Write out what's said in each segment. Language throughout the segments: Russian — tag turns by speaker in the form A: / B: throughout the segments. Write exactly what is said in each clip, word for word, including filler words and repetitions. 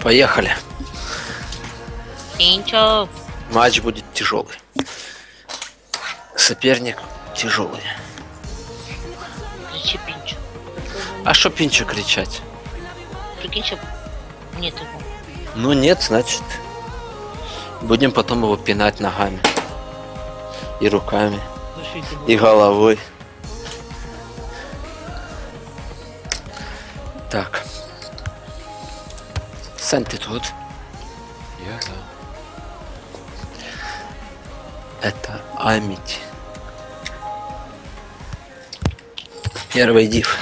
A: Поехали.
B: Пинчо.
A: Матч будет тяжелый. Соперник тяжелый.
B: Кричи Пинчо.
A: А что Пинчо кричать?
B: Прикинь, что нет его.
A: Ну нет, значит. Будем потом его пинать ногами. И руками. И головой. Так. Сань, ты тут?
C: Я, да.
A: Это Амити. Первый див.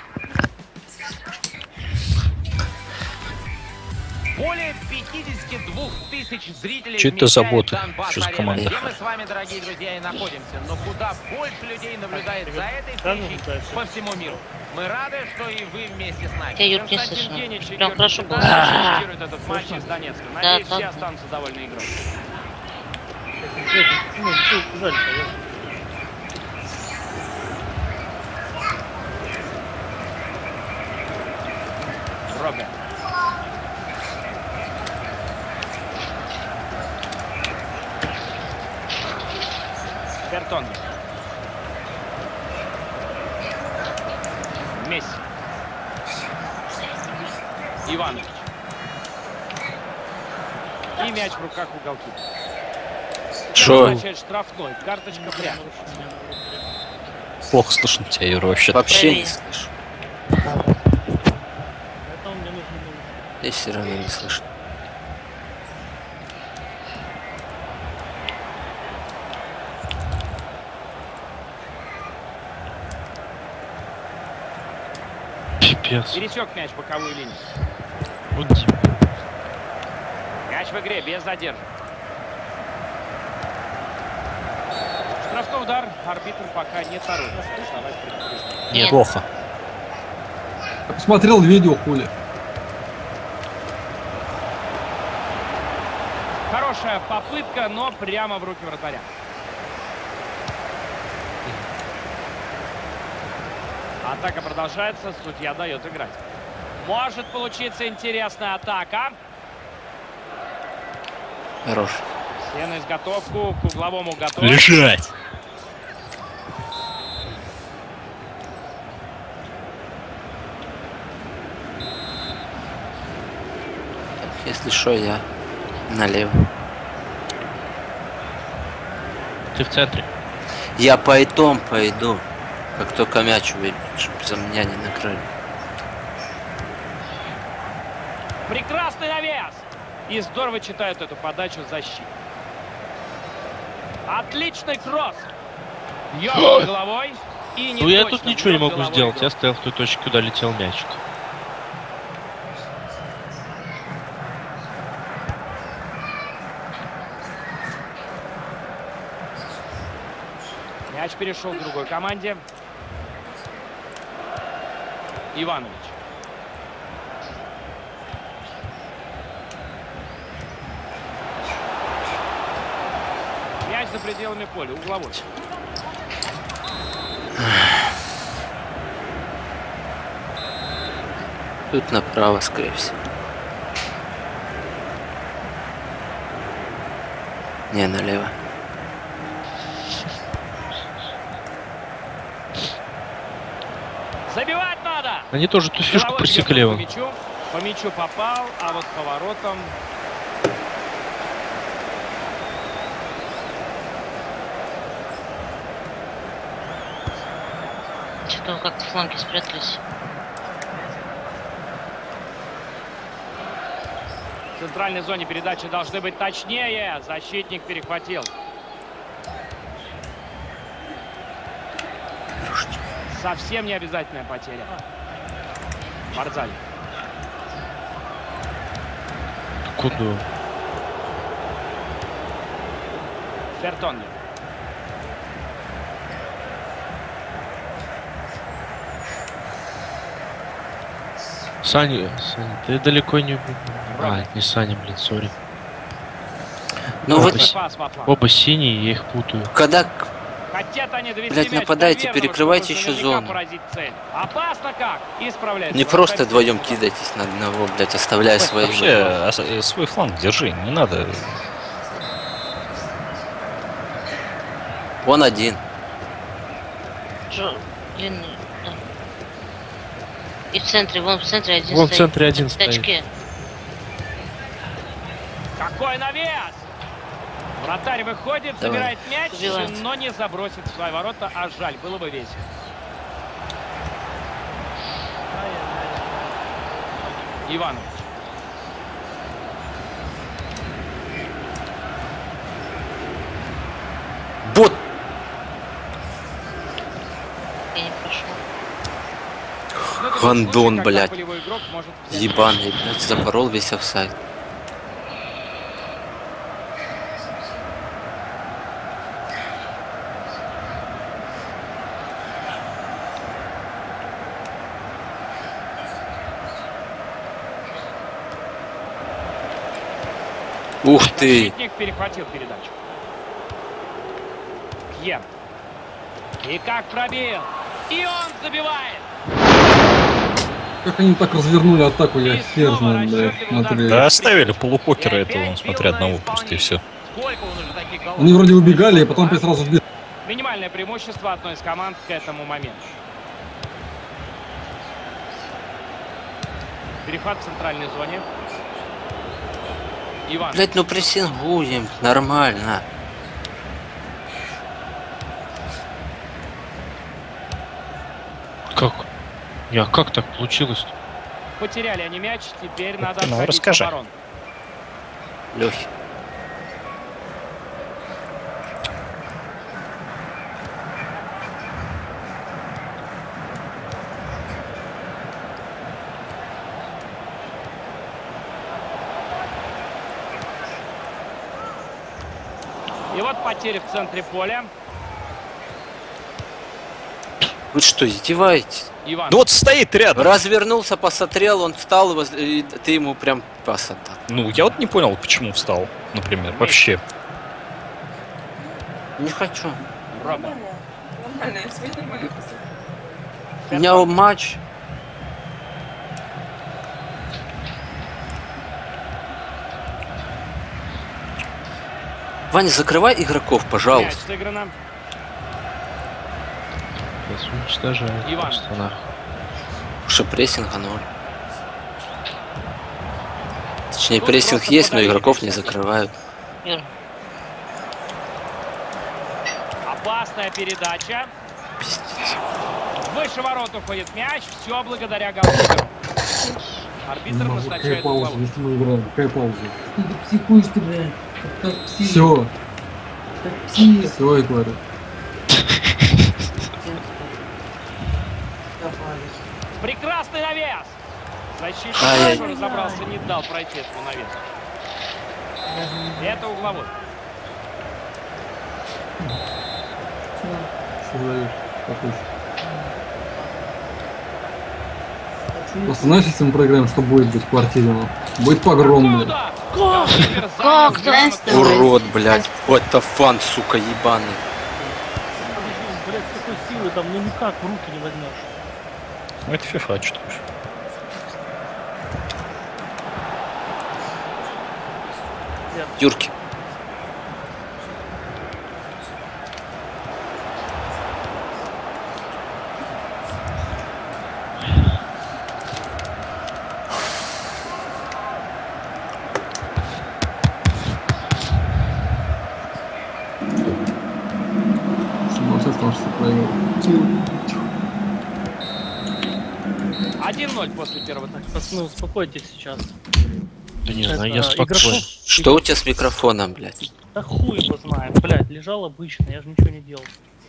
D: Более пятидесяти двух тысяч зрителей.
C: Чё это за боты?
D: Донбасс
C: Чё за
D: Арена,
C: команда?
D: где мы с вами, дорогие друзья, и находимся. Но куда больше людей наблюдает за этой встречей по всему миру. Мы рады, что и вы вместе с нами.
B: Я, Юр, не
D: Константин
B: слышно.
D: Генич и
B: Прям
D: Георгий
B: хорошо
D: Шевченко
B: было.
D: комментируют этот матч из Донецка. Надеюсь,
B: Да,
D: все
B: да.
D: останутся довольны игрой. Роберт. Бертон. Месси. Иванович. И мяч в руках у голкипера.
A: Шо?
D: Назначает штрафной. Карточка прямо.
C: Плохо слышно тебя, Юра, вообще.
A: Вообще не
B: Привет.
A: слышу. И все равно не слышно.
C: Пипец.
D: Пересек мяч боковую линию.
C: Вот Дима.
D: Мяч в игре, без задержек. Штрафной удар. Арбитр пока не торопится давать предупреждение.
B: Нет.
C: Плохо.
E: Посмотрел видео, хули.
D: Хорошая попытка, но прямо в руки вратаря. Атака продолжается, судья дает играть. Может получиться интересная атака.
A: Хорош.
D: Все на изготовку, к угловому готов.
C: Лежать!
A: Если что, я налево.
C: Ты в центре.
A: Я потом пойду, как только мяч увидим, чтобы за меня не накрыли.
D: Прекрасный навес! И здорово читают эту подачу защиты. Отличный кросс. Бьет головой. И не
C: Ну я
D: точно
C: тут ничего не
D: бьет
C: могу
D: головой
C: сделать.
D: гол.
C: Я стоял в той точке, куда летел мячик.
D: Мяч перешел к другой команде. Иванович. Мяч за пределами поля, угловой.
A: Тут направо, скорее всего. Не, налево.
D: Забивать надо!
C: Они тоже ту фишку
D: Головой
C: просекли
D: бьет
C: его.
D: по мячу. По мячу попал, а вот поворотом...
B: Что-то вы как-то фланги спрятались.
D: В центральной зоне передачи должны быть точнее. Защитник перехватил. Совсем не обязательная потеря. Барзаль.
C: Куда?
D: Фертонни.
C: Саня, Саня, ты далеко не... А, не Саня, блин, сори.
A: Ну
C: Оба,
A: вот,
C: с-
D: Пас во фланг.
C: оба синие, я их путаю.
A: когда
D: Хотят они довести
A: Блядь,
D: мяч
A: нападайте,
D: до верного,
A: перекрывайте
D: чтобы
A: еще
D: наверняка
A: зону.
D: поразить цель. Опасно как? И справляется.
A: Не просто вдвоем кидайтесь на одного, блядь, оставляя свои.
E: Вообще, ос- э, свой фланг держи, не надо.
A: Вон один.
B: Джо, длинный, да. И в центре, вон в центре один
C: Вон в
B: стоит.
C: центре один
B: В
C: стоит.
B: тачке.
D: Какой навес! Вратарь выходит,
A: Давай.
D: забирает мяч,
B: Убивает.
D: но не забросит в свои ворота, а жаль, было бы весело. Иванов.
A: Бот!
B: Я не прошел.
D: Ну, это
A: Гандон,
D: случай, когда
A: блядь.
D: полевой игрок может взять
A: Ебаный, блядь, запорол весь офсайд. Ух ты!
D: Защитник перехватил передачу. Пьер. И как пробил. И он забивает.
F: Как они так развернули атаку, я
D: И
F: хер
D: снова
F: знаю, блядь,
D: расчетливый удар.
F: смотри.
E: Да оставили полупокера
D: И
E: этого,
D: опять
E: смотря
D: бил
E: одного
D: на
E: просто и все.
D: исполнение. Сколько он уже таких голов?
F: Они вроде убегали, а потом опять сразу вбили.
D: Минимальное преимущество одной из команд к этому моменту. Перехват в центральной зоне. Иван.
A: Блядь, ну прессингуем, нормально.
C: Как? Я как так получилось?
D: Потеряли они мяч, теперь надо
E: Ну,
D: отходить в
E: расскажи.
D: оборону.
A: Лёхи.
D: И вот потери в центре поля.
A: Вы что, издеваетесь?
D: Иван.
E: Ну вот стоит рядом.
A: Развернулся, посмотрел, он встал, и воз- и ты ему прям пас отдал.
E: Ну, я вот не понял, почему встал, например, вообще.
A: Не хочу.
D: Роберт.
G: Нормально, я себе нормально посмотрю.
A: У меня матч. Ваня, закрывай игроков,
D: Мяч
A: пожалуйста.
D: сыграно.
C: Сейчас уничтожаю.
D: Иван.
C: Просто нахуй.
A: Что прессинга ноль. Точнее,
D: Тут
A: прессинг
D: просто
A: есть, но
D: подавили.
A: игроков не закрывают.
B: Юр,
D: Опасная передача.
A: Пиздец.
D: Выше ворот уходит мяч. Все благодаря голкиперу. Арбитр
F: Какая
D: назначает
F: пауза,
D: угловой.
F: если мы играем, какая пауза?
G: Ты психуешь ты, блядь. Как псих.
F: Все,
G: Как псих.
F: все, я говорю.
D: Прекрасный навес. Защитник
A: Ай-яй.
D: тоже разобрался, не дал пройти этому навесу. Это угловой.
F: Что даешь? Какой? Просто знаешь, если мы проиграем, что будет быть в квартире? Ну? Будет погром, блядь.
D: Как?
B: Как так?
A: Урод, блядь. Вот это фан, сука, ебаный.
H: Блять, с такой силы там ну никак в руки не возьмешь.
E: Ну, это FIFA, что уж.
A: Юрки.
F: Вообще сказал, что проиграл.
D: один ноль после первого тайма.
H: Пацаны, успокойтесь сейчас.
C: Да не знаю,
H: Это
C: я спокоен.
H: игроков-
A: Что у тебя с микрофоном, блядь?
H: Да хуй его знает, блядь, лежал обычно, я же ничего не делал.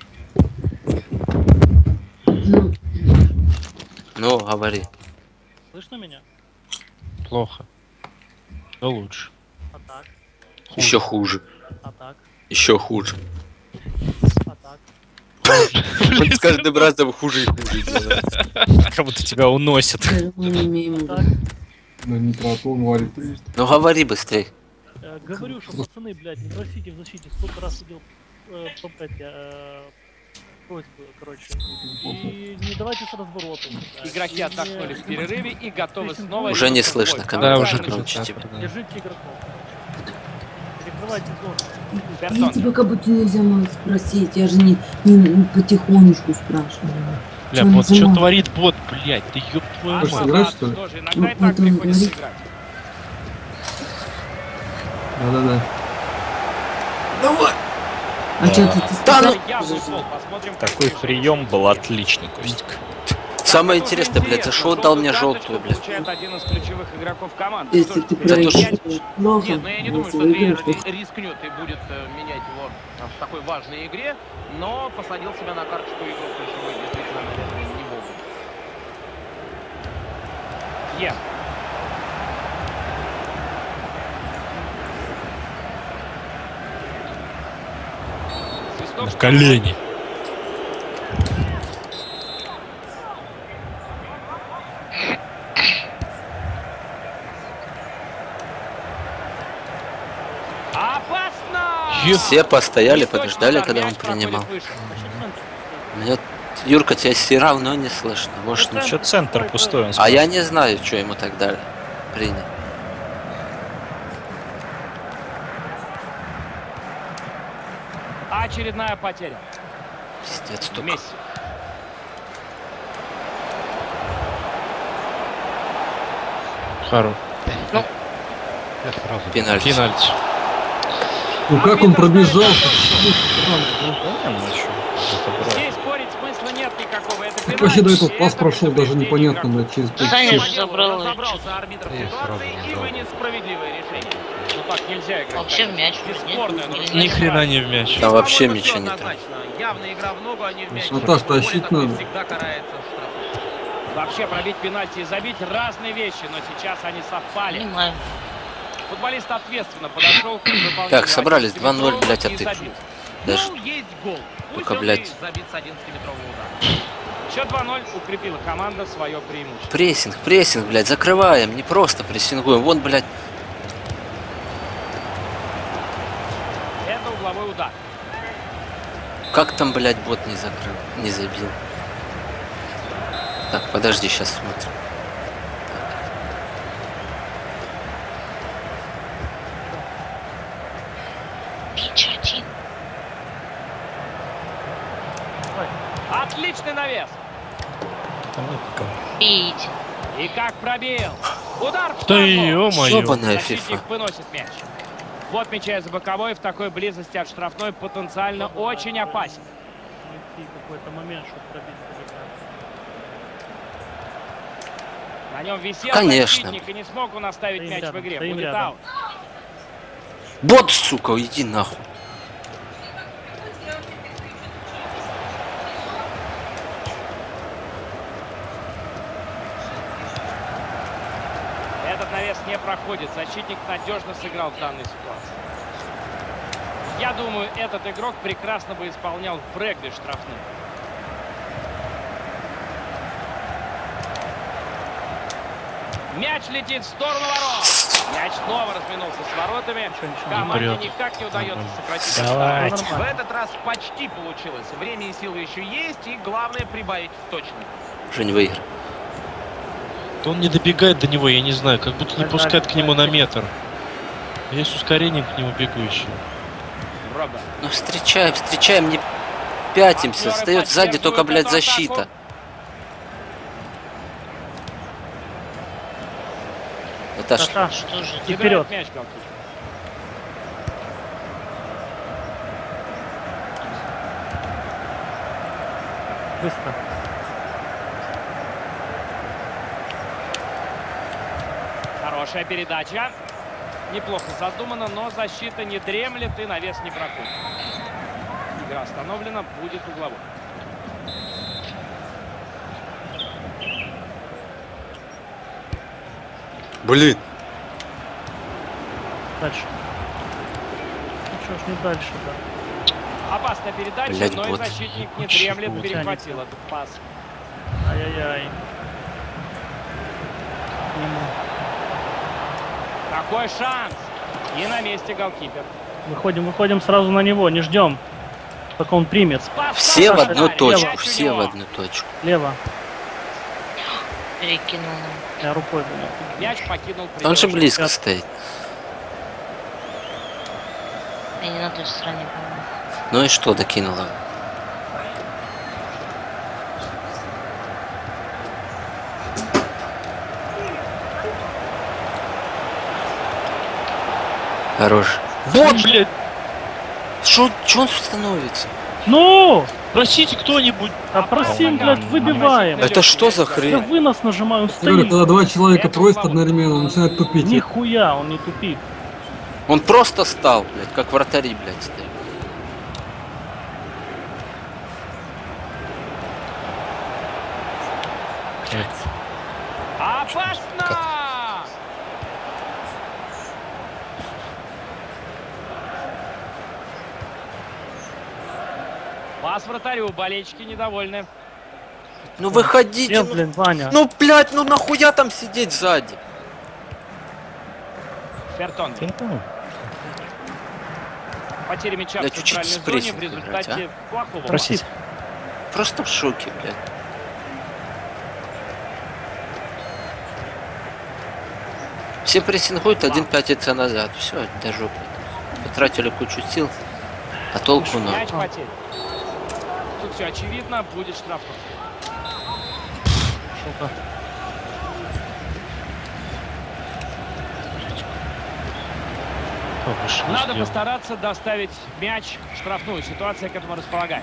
A: Ну, говори.
H: Слышно меня?
C: Плохо. Да лучше.
H: А так,
A: Еще хуже.
H: а так,
A: Еще хуже.
H: а так.
A: Он с каждым разом хуже и хуже делает.
E: Как будто тебя уносят.
H: Так,
F: На микротон валит.
A: Ну говори быстрей.
H: э, говорю, что пацаны, блядь, не просите в защите, сколько раз сидел э, поп- эти, э, просьбы, короче. И не давайте с разборотом.
D: Игроки
H: И
D: отдохнули в перерыве и готовы снова...
A: Уже не
D: ринуться в
A: слышно,
D: бой.
A: камера
C: Да,
A: уже
C: уже
A: громче
C: кричат,
A: тебя.
C: да.
H: Держите игроков. Перекрывайте зону.
G: Я
D: Бертон.
G: тебя как будто нельзя мало спросить, я же не, не потихонечку спрашиваю.
C: Бля,
G: Чё
C: бот, что
G: нажимал?
C: творит бот, блядь, ты ёб твою
D: А
F: Хочешь
C: мать.
F: сыграть,
D: назад
F: что ли?
D: тоже иногда
G: Ну,
D: и так
G: вот он
D: приходится
G: говорит.
D: играть.
F: Да-да-да.
G: А что ты, ты
A: Да,
G: сказал?
A: ну,
D: Явный фол. Посмотрим, как
E: Такой
D: решит.
E: прием был отличный, Костик.
A: Самое
D: Это уже
A: интересное, блядь, за
D: интересно.
A: что дал мне
D: Желтую
A: желтую,
D: карточку
A: блядь?
D: получает один из ключевых игроков команды.
G: Если
D: Что ж,
G: ты
D: теперь
A: За то,
G: проиграешь,
A: что-
G: это плохо.
D: Нет, ну я не думаю,
G: Если
D: что
G: выиграешь,
D: тренер
G: то...
D: рискнет и будет э, менять его э, в такой важной игре, но посадил себя на карточку игру ключевой действительно, наверное, не могут. Е. Свисток.
E: На колени.
D: Опасно!
A: Все постояли,
D: Не точно,
A: подождали,
D: удар,
A: когда
D: мяч
A: он
D: проходит
A: принимал.
D: выше.
A: Мне, Юрка, тебя все равно не слышно. Может,
H: Это-
A: ничего.
E: Еще центр пустой, он
A: А я
E: спрашивает.
A: не знаю, что ему так дали. Принял.
D: Очередная потеря.
A: Пиздец, только.
D: Месси.
C: Хару.
B: Ну.
A: Пенальти.
C: Пенальти.
F: Ну как он пробежал?
E: Понятно, а чё? Это брат.
D: Здесь спорить смысла нет никакого. Это пенальти.
F: Вообще до этого
D: И
F: пас
D: это
F: прошел, даже
D: предупреждение
F: непонятно,
D: игроков.
F: блядь, через пять
B: Саня
F: секунд.
B: же забрал
D: Разобрался арбитр
C: Я сразу
D: ситуации
C: не
D: и
C: дал.
D: вынес справедливое решение. Ну так нельзя играть.
B: Вообще в мяч.
D: Бесспорное
B: Нет,
D: нарушение
C: Ни хрена
D: правил.
C: не в мяч.
A: Там вообще
D: По-моему,
A: ничего
D: всё
A: не так.
D: однозначно. Явная игра в ногу, а не в мяч.
F: Ну так
D: Более
F: тащить
D: такой
F: надо.
D: всегда карается штрафом. Вообще пробить пенальти и забить разные вещи, но сейчас они совпали.
B: Понимаю.
D: Футболист ответственно подошел к выполнению
A: Так, собрались,
D: одиннадцатиметрового
A: два ноль, блядь, а
D: и
A: ты.
D: забил.
A: Даже
D: Ну, есть гол. Пусть
A: только,
D: он
A: блядь.
D: и забит с одиннадцатиметрового удара. Счет два ноль, укрепила команда свое преимущество.
A: прессинг, прессинг, блядь, закрываем, не просто прессингуем. Вон, блядь,
D: Это угловой удар.
A: как там, блядь, бот не закрыл, не забил. Так, подожди, сейчас смотрим.
B: Пич один.
D: Отличный навес.
B: Пить.
D: И как пробил. Удар в
C: Да
D: штангу.
C: ё-моё.
A: Ёбаная
D: Защитник
A: фифа.
D: выносит мяч. Вот мяча за боковой в такой близости от штрафной потенциально очень опасен.
H: Найти какой-то момент, чтобы пробить полиграф.
D: На нем висел
A: Конечно.
D: защитник и не смог он оставить
H: Стоим
D: мяч
H: рядом,
D: в игре.
H: стоим
D: Будет
H: рядом.
D: аут.
A: Бот, сука, иди нахуй.
D: Этот навес не проходит. Защитник надежно сыграл в данной ситуации. Я думаю, этот игрок прекрасно бы исполнял в регби штрафные. Мяч летит в сторону ворот. Мяч снова разминулся с воротами. Команде
C: Прет.
D: никак не удается сократить
C: Давайте.
D: отставание. В этот раз почти получилось. Время и силы еще есть. И главное прибавить в точность.
A: Жень, выиграй.
C: Да он не добегает до него, я не знаю, как будто не
H: Дальше,
C: пускает к нему на
H: дальше.
C: метр. Я с ускорением к нему бегу еще.
D: Робер.
A: Ну, встречаем, встречаем, не пятимся.
D: Партнеры
A: Стоит сзади только, блядь,
D: поддерживают эту
A: защита.
D: атаку.
A: Это ж...
H: Саша,
B: Что же?
H: И
D: Кидает
H: вперед.
D: мяч голкипер.
H: быстро.
D: Хорошая передача. Неплохо задумано, но защита не дремлет и навес не проходит. Игра остановлена, будет угловой.
A: Блин.
H: Дальше. Ну что ж, не дальше, да.
D: Опасная передача,
A: Блядь,
D: но и
A: бот.
D: защитник не
C: Вообще
D: дремлет,
C: бот.
D: перехватил этот пас.
H: Ай-яй-яй. К нему.
D: Такой шанс. И на месте голкипер.
H: Выходим, выходим сразу на него, не ждем. Только он примет.
A: Все в
H: Саша,
A: одну
H: лево.
A: точку, все в одну точку.
H: Лево.
B: Перекинул нам.
H: Я рукой думал.
D: Мяч покинул
A: Он же
D: пределы
A: близко
H: Пят.
A: стоит.
B: Я не на той стороне, по-моему.
A: Ну и что докинула? Хорош.
C: Вот, блядь!
A: Шо, чё он становится?
H: Ну!
C: Просите кто-нибудь!
H: А просим, блядь, выбиваем.
A: Это что за
H: Я
A: хрень?
H: вынос нажимаю, он
F: Я говорю,
H: стоит.
F: когда два человека просят одновременно, он начинает тупить.
H: Нихуя, он не тупит.
A: Он просто стал, блядь, как вратари, блядь, стоит.
D: Опасно! Пас вратарю, болельщики недовольны.
A: Ну выходите,
H: Нет,
A: ну,
H: блин, Ваня.
A: ну, блядь, ну нахуя там сидеть сзади?
D: Фертон.
E: Ну,
D: Потеря мяча
A: Да
D: в
A: чуть-чуть
D: центральной
A: с
D: зоне в
A: прессингом
D: результате
A: играть,
D: плохого
E: Просить.
A: Просто в шоке, блядь. Все прессингуют, один пятится назад. Все, до жопы. Потратили кучу сил, а толку
D: паса.
A: ноль.
D: Мяч потерян. Тут все очевидно, будет штрафной.
H: Что-то.
C: О, вышел,
D: Надо
C: сделал.
D: постараться доставить мяч в штрафную. Ситуация к этому располагает.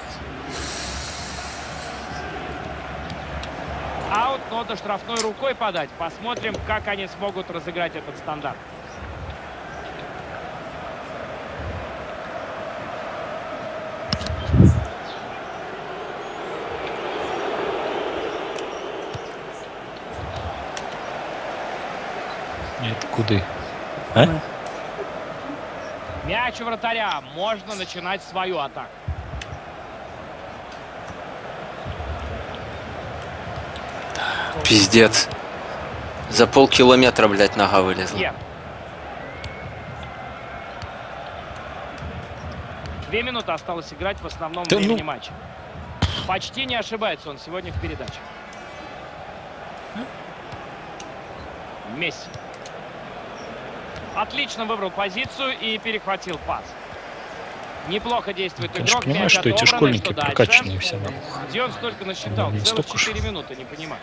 D: Аут, но до штрафной рукой подать. Посмотрим, как они смогут разыграть этот стандарт.
E: Нет, куды?
D: Мяч у вратаря. Можно начинать свою атаку.
A: Пиздец. За полкилометра, блядь, нога вылезла.
D: Е. Две минуты осталось играть в основном
E: Да
D: времени
E: ну.
D: матча. Почти не ошибается он сегодня в передаче. Месси. Отлично выбрал позицию и перехватил пас. Неплохо действует
E: Я же
D: игрок.
E: понимаю,
D: Мяч
E: что эти
D: отобран,
E: школьники
D: что дальше?
E: прокачанные все нахуй.
D: Где он столько насчитал?
E: Не
D: Целых
E: столько уж.
D: четыре минуты, не понимаю.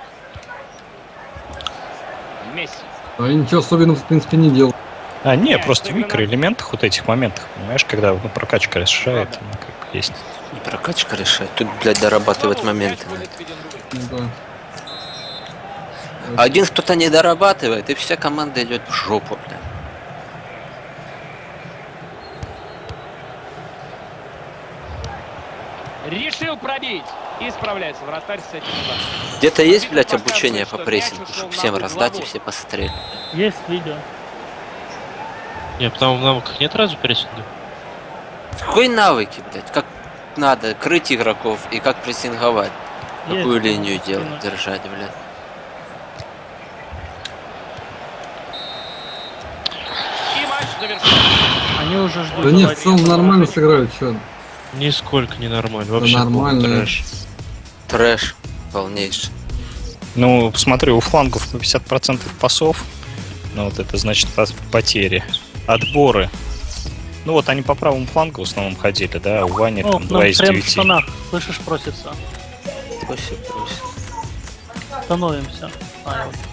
D: Месси.
F: А я ничего особенного, в принципе, не делал.
E: А, не,
D: Мяч
E: просто в
D: сыграно.
E: микроэлементах, вот этих моментах, понимаешь, когда ну, прокачка решает, ну, как есть.
A: Не прокачка решает. Тут, блядь, дорабатывать
D: Снова
A: моменты.
D: мяч
A: надо.
D: будет виден рукой.
F: Ну да.
A: Один кто-то не дорабатывает, и вся команда идет в жопу, блядь.
D: Решил пробить. И справляется вратарь с этим ударом.
A: Где-то есть, блядь,
D: Показывает,
A: обучение
D: что
A: по
D: мяч
A: прессингу,
D: ушел
A: чтобы
D: на
A: всем
D: бок
A: раздать и
D: головой.
A: все посмотрели.
H: Есть видео.
C: Нет, там в навыках нет разве прессинга?
A: Какой навыки, блядь? Как надо крыть игроков и как прессинговать?
H: Есть.
A: Какую линию
H: Скину.
A: делать, держать, блядь?
D: И матч завершен.
H: Они уже ждут.
F: Да нет, в
H: давайте.
F: целом нормально сыграют, что.
C: Нисколько не нормально. Вообще
F: нормально.
C: полный трэш.
A: Трэш полнейший.
E: Ну, посмотри, у флангов по пятьдесят процентов пасов, ну вот это значит по- потери. Отборы. Ну вот они по правому флангу в основном ходили, да, а у Вани
H: Ну,
E: там
H: нам
E: два из
H: прям в
E: девяти.
H: штанах, слышишь, просится.
A: Просит, просит.
H: Становимся. А, вот.